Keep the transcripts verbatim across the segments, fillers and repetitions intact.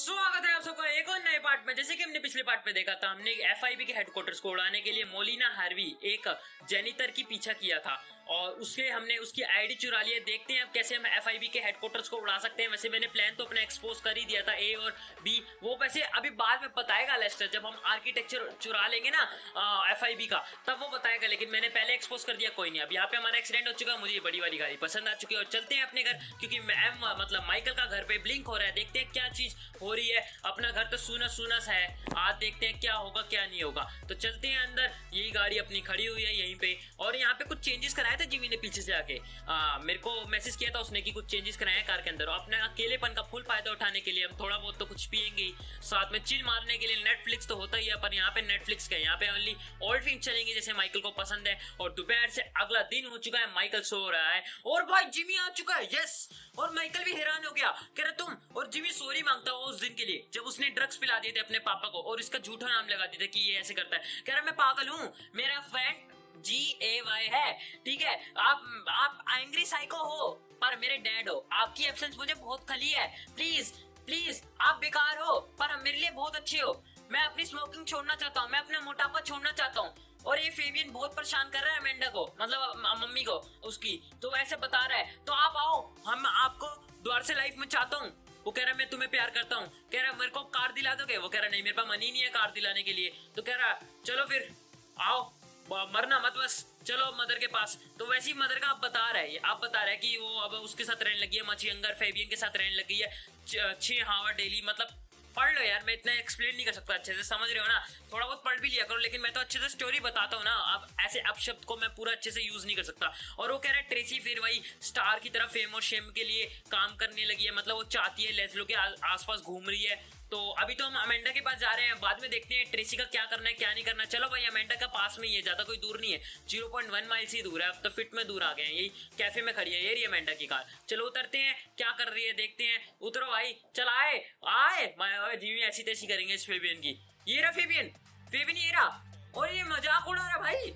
स्वागत है आप सबका एक और नए पार्ट में। जैसे कि हमने पिछले पार्ट में देखा था, हमने एफआईबी के हेडक्वार्टर्स को उड़ाने के लिए मोलिना हार्वी एक जेनिटर की पीछा किया था और उसके हमने उसकी आईडी चुरा ली है। देखते हैं अब कैसे हम एफआईबी के हेडक्वार्टर्स को उड़ा सकते हैं। वैसे मैंने प्लान तो अपना एक्सपोज कर ही दिया था, ए और बी वो वैसे अभी बाद में बताएगा लेस्टर, जब हम आर्किटेक्चर चुरा लेंगे ना एफआईबी का तब वो बताएगा, लेकिन मैंने पहले एक्सपोज कर दिया। कोई नहीं, अब यहाँ पे हमारा एक्सीडेंट हो चुका है, मुझे ये बड़ी वाली गाड़ी पसंद आ चुकी है और चलते हैं अपने घर, क्योंकि मैम मतलब माइकल का घर पे ब्लिंक हो रहा है। देखते हैं क्या चीज हो रही है। अपना घर तो सूना सूना सा है, आज देखते हैं क्या होगा क्या नहीं होगा। तो चलते हैं अंदर, यही गाड़ी अपनी खड़ी हुई है यहीं पे और यहाँ पे कुछ चेंजेस कराए थे जिमी ने पीछे से आके। आ, मेरे को मैसेज किया था उसने कि कुछ चेंजेस कराए हैं कार के अंदर। अपने अकेलेपन का फुल फायदा उठाने के लिए हम थोड़ा बहुत तो कुछ पियेंगे, साथ में चिल मारने के लिए नेटफ्लिक्स तो होता ही है, पर यहाँ पे नेटफ्लिक्स का यहाँ पे ओनली ओल्ड फिल्म चलेंगे जैसे माइकल को पसंद है। और दोपहर से अगला दिन हो चुका है, माइकल सो रहा है और भाई जिमी आ चुका है। यस, और माइकल भी हैरान हो गया, कह रहा तुम, और जिमी सॉरी मांगता हुआ उस दिन के लिए जब उसने ड्रग्स पिला दिए थे अपने पापा को और इसका झूठा नाम लगा दिया था कि ये ऐसे करता है। कह रहा मैं पागल हूँ, मेरा फ्रेंड जी ए वाई है, ठीक है। आप आप एंग्री साइको हो पर मेरे डैड हो, आपकी एब्सेंस मुझे बहुत खली है। प्लीज प्लीज आप बेकार हो पर मेरे लिए बहुत अच्छे हो। मैं अपनी स्मोकिंग छोड़ना चाहता हूँ, मैं अपना मोटापा छोड़ना चाहता हूँ। और ये फेबियन बहुत परेशान कर रहा है अमेंडा को, मतलब मम्मी को उसकी, तो ऐसे बता रहा है। तो आप आओ, हम आपको दोबारा से लाइफ में चाहता हूँ। वो कह रहा है मैं तुम्हें प्यार करता हूँ। कह रहा है मेरे को कार दिला दोगे? वो कह रहा नहीं, मेरे पास मनी नहीं है कार दिलाने के लिए। तो कह रहा चलो फिर आओ, मरना मत बस, चलो मदर के पास। तो वैसे ही मदर का आप बता रहे हैं, आप बता रहे हैं कि वो अब उसके साथ रहने लगी है, मची अंगर फेबियन के साथ रहने लगी है छह हावर डेली। मतलब पढ़ लो यार, मैं इतना एक्सप्लेन नहीं कर सकता अच्छे से, समझ रहे हो ना? थोड़ा बहुत पढ़ भी लिया करो, लेकिन मैं तो अच्छे से स्टोरी बताता हूँ ना। अब ऐसे अपशब्द को मैं पूरा अच्छे से यूज नहीं कर सकता। और वो कह रहा है ट्रेसी फिर वही स्टार की तरफ फेम और शेम के लिए काम करने लगी है, मतलब वो चाहती है लेस्लो के आसपास घूम रही है। तो अभी तो हम अमेंडा के पास जा रहे हैं, बाद में देखते हैं ट्रेसी का क्या करना है क्या नहीं करना। चलो भाई, अमेंडा का पास में ही है, ज्यादा कोई दूर नहीं है, जीरो पॉइंट वन माइल्स ही दूर है। अब तो फिट में दूर आ गए हैं, यही कैफे में खड़ी है ये रही अमेंडा की कार। चलो उतरते हैं, क्या कर रही है देखते हैं। उतरो भाई, चल आए आए, मैं जीवी ऐसी तैसी करेंगे इस फेबियन की। ये रहा फेबियन, फेबियन ये रहा। और ये मजाक उड़ा रहा भाई,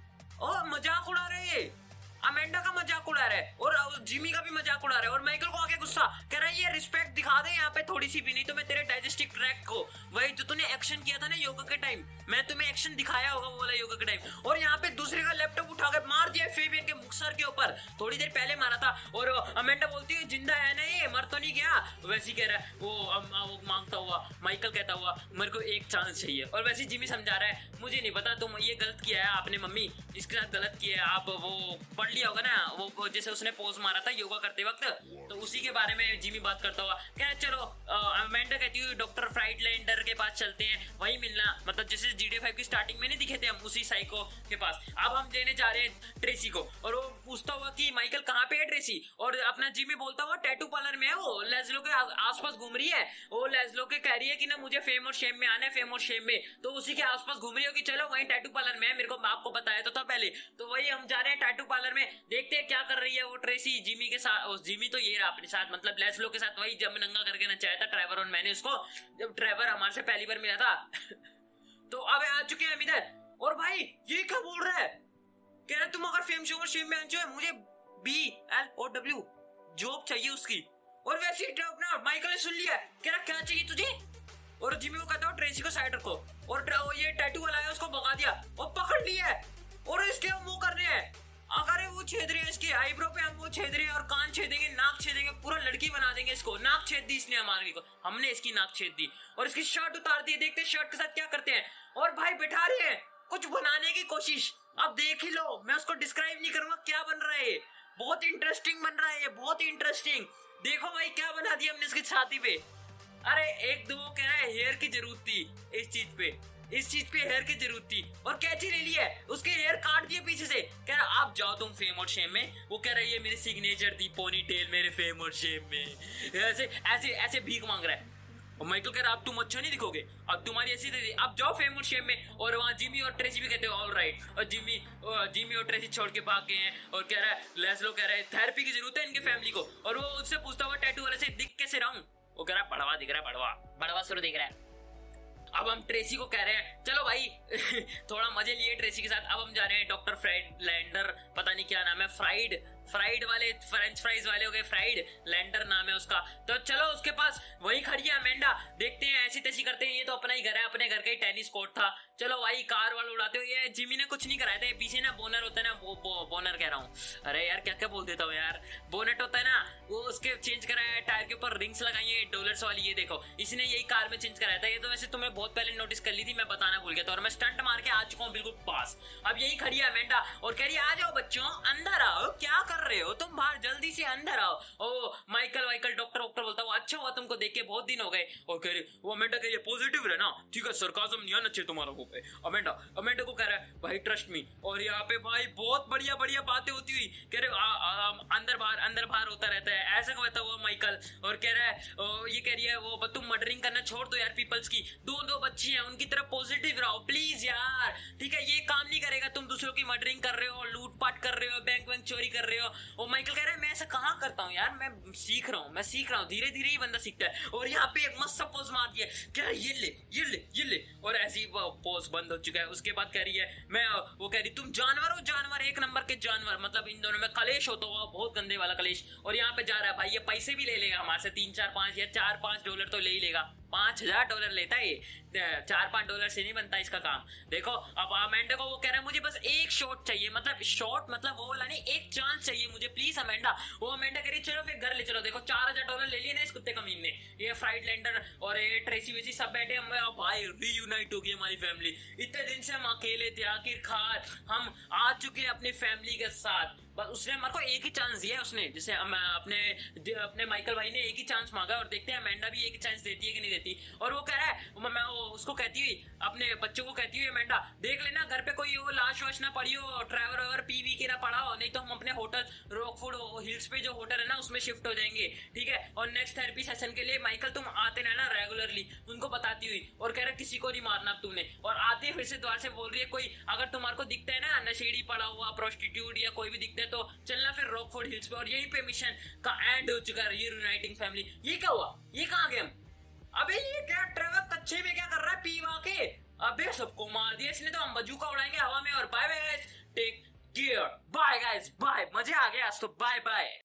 और मजाक उड़ा रहे है, अमेंडा का मजाक उड़ा रहा है और जिमी का भी मजाक उड़ा रहा है। और माइकल को आके गुस्सा, कह रहा है ये रिस्पेक्ट दिखा दे यहाँ पे थोड़ी सी भी, नहीं तो मैं तेरे डाइजेस्टिव ट्रैक्ट को, वही जो तूने एक्शन किया था ना योगा के टाइम, मैं तुम्हें एक्शन दिखाया होगा वो वाला योगा के टाइम। और यहाँ पे दूसरे का लैपटॉप उठा के मार दिया फेबियन के मुख सर के ऊपर, थोड़ी देर पहले मारा था। और अमेंडा बोलती है जिंदा है ना ये, मर तो नहीं गया। वैसे ही कह रहा है वो, वो मांगता हुआ माइकल कहता हुआ मेरे को एक चांस चाहिए। और वैसे ही जिमी समझा रहा है मुझे नहीं पता, तुम ये गलत किया है आपने, मम्मी इसके साथ गलत किया है। आप वो पढ़ लिया होगा ना, वो जैसे उसने पोज मारा था योगा करते वक्त, तो उसी के बारे में जिमी बात करता हुआ कह चलो अमेंडा कहती हुई डॉक्टर फ्राइडलैंडर के पास चलते हैं, वही मिलना, मतलब जैसे जीडी फाइव की स्टार्टिंग में नहीं दिखे थे हम, उसी साइको के पास। अब हम लेने जा रहे हैं ट्रेसी को। और वो पूछता हुआ कि माइकल कहाँ पे है ट्रेसी, और अपना जिमी बोलता हुआ टैटू पार्लर में है, वो लेस्लो के आसपास घूम रही है। वो लेस्लो के कह रही है कि ना मुझे फेम और शेम में आना है, फेम और शेम में, तो उसी के आसपास घूम रही होगी। चलो वही टैटू पार्लर में है, मेरे को आपको बताया तो था पहले। तो वही हम जा रहे हैं टैटू पार्लर में, देखते हैं क्या कर रही है वो ट्रेसी जिमी के साथ। जिमी तो ये रहा अपने साथ, मतलब लेस्लो के साथ, वही जब नंगा करके नचाया था ट्रेवर और मैंने उसको, जब ट्रेवर हमारे से पहली बार मिला था। तो अब आ चुके हैं हम इधर। और भाई ये क्या बोल रहा है, कह रहा तुम अगर फेम शो और शेम में आए, मुझे B L O W job चाहिए उसकी। और वैसे ही अपना माइकल ने सुन लिया, कह रहा क्या चाहिए तुझे। और जिमी को कहता हूँ ट्रेसी को साइड रखो, और ये टैटू वाला है उसको भगा दिया और पकड़ लिया है। और इसके हम वो कर रहे हैं, अगर वो छेद रहे हैं, इसके आईब्रो पे हम वो छेद रहे हैं और कान छेदेंगे, नाक छेदेंगे, पूरा लड़की बना देंगे इसको। नाक छेद दी इसने हमारे को, हमने इसकी नाक छेद दी और इसकी शर्ट उतार दी। देखते हैं शर्ट के साथ क्या करते हैं। और भाई बैठा रहे हैं कुछ बनाने की कोशिश, अब देख ही लो, मैं उसको डिस्क्राइब नहीं करूंगा क्या बन रहा है। बहुत इंटरेस्टिंग बन रहा है ये, बहुत इंटरेस्टिंग। देखो भाई क्या बना दिया हमने इसकी छाती पे। अरे एक दो कह रहा है हेयर की जरूरत थी इस चीज पे, इस चीज पे हेयर की जरूरत थी, और कैची ले ली है, उसके हेयर काट दिए पीछे से। कह रहा आप जाओ तुम फेम और शेम में। वो कह रहा है ये मेरी सिग्नेचर थी पोनी टेल मेरे फेम और शेम में, ऐसे ऐसे ऐसे भीख मांग रहा है। और माइकल कह रहा अब तुम अच्छा नहीं दिखोगे, अब तुम्हारी ऐसी थी, अब जाओ फेम और शेम में। और वहाँ जिमी और ट्रेसी भी कहते हैं ऑल राइट। और जिमी जिमी और ट्रेसी छोड़ के भाग गए हैं। और कह रहा है लेस्लो कह रहा है थेरेपी की जरूरत है इनके फैमिली को। और वो उससे पूछता हुआ टैटू वाले से दिख कैसे रहा हूँ। वो कह रहा है बड़वा दिख रहा है, बड़वा बड़वा शुरू दिख रहा है। अब हम ट्रेसी को कह रहे हैं चलो भाई थोड़ा मजे लिए ट्रेसी के साथ। अब हम जा रहे हैं डॉक्टर फ्राइडलैंडर, पता नहीं क्या नाम है, फ्राइड फ्राइड वाले फ्रेंच फ्राइज वाले हो गए, फ्राइड लैंडर नाम है उसका। तो चलो उसके पास वही खड़ी है अमेंडा, देखते हैं ऐसी तैसी करते हैं, ये तो अपना ही घर है, अपने घर का ही टेनिस कोर्ट था। चलो भाई कार वाले उड़ाते हो, ये जिमी ने कुछ नहीं कराया था, पीछे ना बोनर होता है ना, वो बो, बोनर कह रहा हूँ, अरे यार क्या क्या बोल देता हूँ यार, बोनेट होता है ना, वो उसके चेंज कराया है, टायर के ऊपर रिंग्स लगाई है डॉलर्स वाली, ये देखो इसने यही कार में चेंज कराया था। ये तो वैसे तुम्हें बहुत पहले नोटिस कर ली थी, मैं बताना भूल गया था, और मैं स्टंट मार के आ चुका हूँ बिल्कुल पास। अब यही खड़ी है अमेंडा और कह रही है आ जाओ बच्चों अंदर आओ, क्या कर रहे हो तुम बाहर, जल्दी से अंदर आओ। ओ माइकल वाइकल डॉक्टर वॉक्टर बोलता हुआ अच्छा हुआ तुमको देख के, बहुत दिन हो गए। और कह रही वो अमेंडा कह रही है पॉजिटिव रहना, ठीक है सरकाज़म नहीं आना चाहिए तुम्हारा को पे। अमेंडा अमेंडा को कह रहा है भाई ट्रस्ट मी, और यहाँ पे भाई बहुत बढ़िया बढ़िया बातें होती हुई, कह रहे आ, आ, अंदर बाहर अंदर बाहर होता रहता है, ऐसा कहता हुआ माइकल। और कह रहा है ओ, ये कह रही है वो तुम मर्डरिंग करना छोड़ दो यार, पीपल्स की दो दो बच्ची हैं उनकी तरफ पॉजिटिव रहो प्लीज यार, ठीक है ये काम नहीं करेगा, तुम दूसरों की मर्डरिंग कर रहे हो, लूटपाट कर रहे हो, बैंक बैंक चोरी कर रहे हो। और माइकल कह रहा है मैं ऐसा कहाँ करता हूँ यार, मैं सीख रहा हूँ मैं सीख रहा हूँ धीरे धीरे ही बंदा सीखता है। और यहाँ पे एक मस्त पोज मार दिया, क्या ये ले ये ले ये ले, और ऐसी पोज बंद हो चुका है। उसके बाद कह रही है मैं, वो कह रही तुम जानवर हो जानवर, एक नंबर के जानवर, मतलब इन दोनों में कलेश होता हुआ बहुत गंदे वाला कलेश। और यहाँ पे जा रहा है भाई, ये पैसे भी ले लेगा हमारे से, तीन चार पांच या चार पांच डॉलर तो ले ही लेगा, पांच हजार डॉलर लेता है ये, चार पांच डॉलर से नहीं बनता इसका काम। देखो अब अमेंडा को वो कह रहा है मुझे बस एक शॉट चाहिए, मतलब शॉट मतलब वो वाला नहीं, एक चांस चाहिए मुझे प्लीज अमेंडा। वो अमेंडा कह रही चलो फिर घर ले चलो, देखो चार हजार डॉलर ले लिए ना इस कुत्ते कमीन ने, ये फ्राइड लैंडर और ये ट्रेसी वेसी सब बैठे, हम भाई रीयूनाइट हो गई हमारी फैमिली, इतने दिन से हम अकेले थे, आखिरकार हम आ चुके हैं अपनी फैमिली के साथ। बस उसने हमारे को एक ही चांस दिया है उसने, जैसे अपने अपने माइकल भाई ने एक ही चांस मांगा, और देखते हैं अमेंडा भी एक ही चांस देती है कि नहीं देती। और वो कह रहा है मैं उसको कहती हुई अपने बच्चों को कहती हुई अमेंडा देख लेना घर पे कोई वो लाश वाश ना पड़ी हो, ड्राइवर वाइवर पी वी के ना पड़ा हो, नहीं तो हम अपने होटल रॉकफुड हिल्स पे जो होटल है ना उसमें शिफ्ट हो जाएंगे, ठीक है। और नेक्स्ट थेरेपी सेशन के लिए माइकल तुम आते रहना रेगुलरली, उनको बताती हुई। और कह रहा किसी को नहीं मारना तुमने, और आते फिर से द्वार से बोल रही है कोई अगर तुम्हारे को दिखता है ना नशेड़ी पड़ा हुआ प्रोस्टिट्यूट या कोई भी दिखता है तो चलना फिर रॉकफोर्ड हिल्स पे। और यही पे मिशन का एंड हो चुका है, ये यूनाइटिंग फैमिली। ये क्या हुआ, ये कहाँ गए हम, अबे ये क्या ट्रेवर कच्चे में क्या कर रहा है पीवा के, अबे सबको मार दिया इसने तो, हम बजूका उड़ाएंगे हवा में। और bye bye guys, take care, bye guys, bye, मजे आ गए आज तो, बाय बाय।